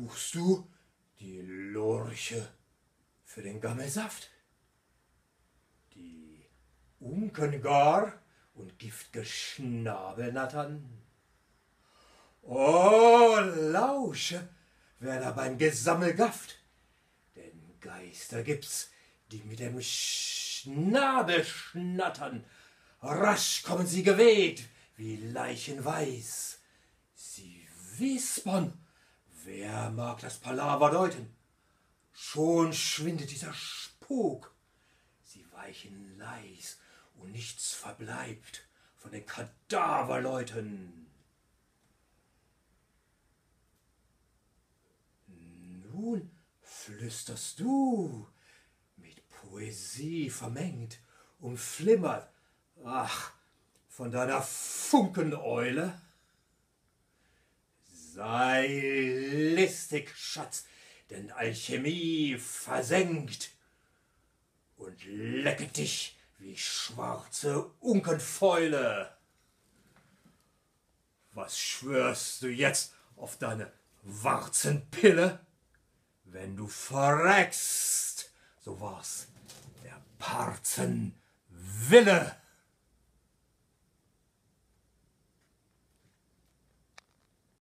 Suchst du die Lurche für den Gammelsaft? Die Unkengar und gift'ge Schnabelnattern? Oh, lausche, wer da beim Gesammel gafft, denn Geister gibt's, die mit dem Schnabel schnattern. Rasch kommen sie geweht, wie Leichen weiß. Sie wispern, wer mag das Palaver deuten? Schon schwindet dieser Spuk. Sie weichen leis und nichts verbleibt von den Kadaverleuten. Nun flüsterst du, mit Poesie vermengt, umflimmert, ach, von deiner Funkeneule. Sei listig, Schatz, denn Alchemie versenkt und lecket dich wie schwarze Unkenfäule. Was schwörst du jetzt auf deine Warzenpille? Wenn du verreckst, so war's der Parzenwille.